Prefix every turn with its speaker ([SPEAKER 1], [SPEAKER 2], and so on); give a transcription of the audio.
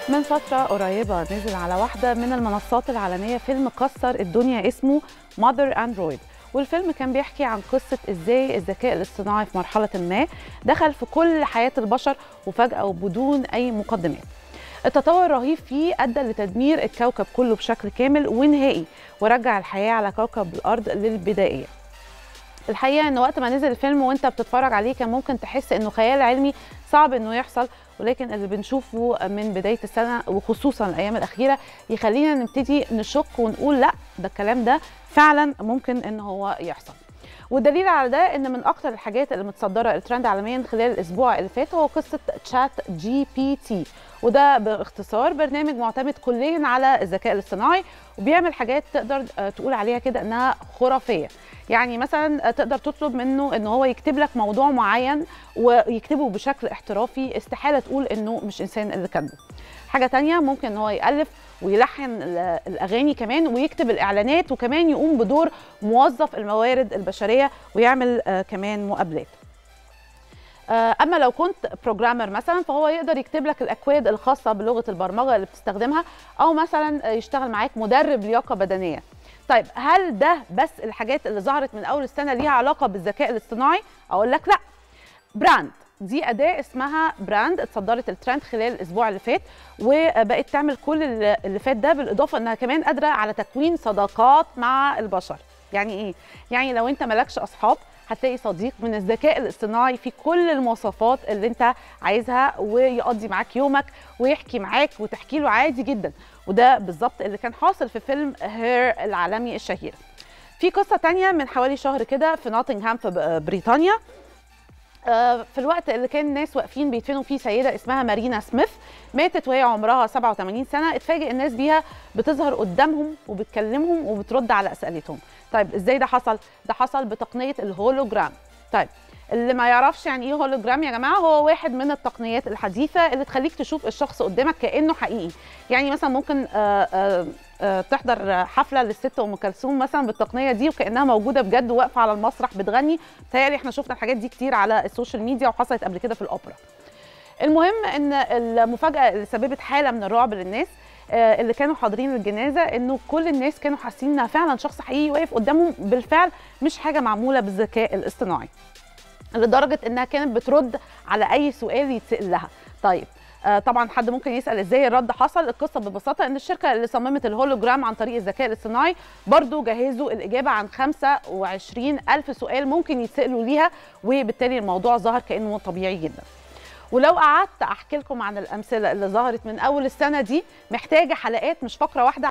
[SPEAKER 1] من فترة قريبة نزل على واحدة من المنصات العالمية فيلم كسر الدنيا اسمه Mother Android، والفيلم كان بيحكي عن قصة ازاي الذكاء الاصطناعي في مرحلة ما دخل في كل حياة البشر وفجأة وبدون أي مقدمات. التطور الرهيب فيه أدى لتدمير الكوكب كله بشكل كامل ونهائي، ورجع الحياة على كوكب الأرض للبدائية. الحقيقة ان وقت ما نزل الفيلم وانت بتتفرج عليه كان ممكن تحس انه خيال علمي صعب انه يحصل، ولكن اللي بنشوفه من بداية السنة وخصوصا الأيام الأخيرة يخلينا نبتدي نشك ونقول لا، ده الكلام ده فعلا ممكن ان هو يحصل. والدليل على ده ان من اكتر الحاجات اللي متصدره الترند عالميا خلال الاسبوع اللي فات هو قصه تشات جي بي تي، وده باختصار برنامج معتمد كليا على الذكاء الاصطناعي وبيعمل حاجات تقدر تقول عليها كده انها خرافيه. يعني مثلا تقدر تطلب منه ان هو يكتب لك موضوع معين ويكتبه بشكل احترافي، استحاله تقول انه مش انسان اللي كاتبه. حاجه تانية ممكن ان هو يالف ويلحن الاغاني كمان ويكتب الاعلانات، وكمان يقوم بدور موظف الموارد البشريه ويعمل كمان مقابلات. اما لو كنت بروجرامر مثلا فهو يقدر يكتب لك الاكواد الخاصه بلغه البرمجه اللي بتستخدمها، او مثلا يشتغل معاك مدرب لياقه بدنيه. طيب هل ده بس الحاجات اللي ظهرت من اول السنه ليها علاقه بالذكاء الاصطناعي؟ اقول لك لا. براند، دي اداه اسمها براند اتصدرت الترند خلال الاسبوع اللي فات وبقت تعمل كل اللي فات ده، بالاضافه انها كمان قادره على تكوين صداقات مع البشر. يعني ايه؟ يعني لو انت مالكش اصحاب هتلاقي صديق من الذكاء الاصطناعي في كل المواصفات اللي انت عايزها، ويقضي معاك يومك ويحكي معاك وتحكي له عادي جدا. وده بالظبط اللي كان حاصل في فيلم هير العالمي الشهير. في قصه تانية من حوالي شهر كده في نوتنغهام في بريطانيا، في الوقت اللي كان الناس واقفين بيدفنوا فيه سيده اسمها مارينا سميث، ماتت وهي عمرها 87 سنه. اتفاجئ الناس بيها بتظهر قدامهم وبتكلمهم وبترد على اسئلتهم. طيب ازاي ده حصل؟ ده حصل بتقنيه الهولوجرام. طيب اللي ما يعرفش يعني ايه هولوجرام يا جماعه، هو واحد من التقنيات الحديثه اللي تخليك تشوف الشخص قدامك كانه حقيقي. يعني مثلا ممكن تحضر حفله للست ام كلثوم مثلا بالتقنيه دي وكانها موجوده بجد واقفه على المسرح بتغني. بتهيألي احنا شفنا الحاجات دي كتير على السوشيال ميديا وحصلت قبل كده في الاوبرا. المهم ان المفاجاه اللي سببت حاله من الرعب للناس اللي كانوا حاضرين الجنازه، انه كل الناس كانوا حاسين انها فعلا شخص حقيقي واقف قدامهم بالفعل، مش حاجه معموله بالذكاء الاصطناعي، لدرجه انها كانت بترد على اي سؤال يتسال لها. طيب طبعا حد ممكن يسال ازاي الرد حصل. القصه ببساطه ان الشركه اللي صممت الهولوجرام عن طريق الذكاء الاصطناعي برضو جهزوا الاجابه عن 25,000 سؤال ممكن يتسالوا ليها، وبالتالي الموضوع ظهر كانه طبيعي جدا. ولو قعدت احكي لكم عن الامثله اللي ظهرت من اول السنه دي محتاجه حلقات مش فقره واحده.